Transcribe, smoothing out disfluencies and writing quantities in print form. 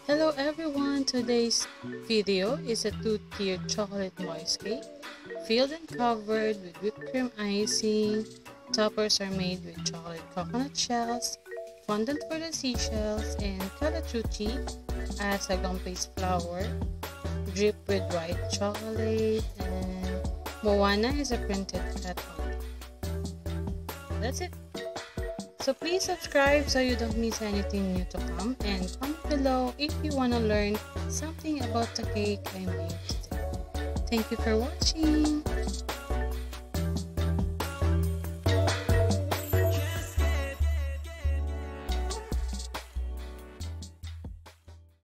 Hello everyone, today's video is a two-tiered chocolate moist cake, filled and covered with whipped cream icing. Toppers are made with chocolate coconut shells, fondant for the seashells, and calachuchi as a gum paste flour, dripped with white chocolate, and Moana is a printed cut only. That's it. So please subscribe so you don't miss anything new to come, and comment below if you want to learn something about the cake I made today. Thank you for watching.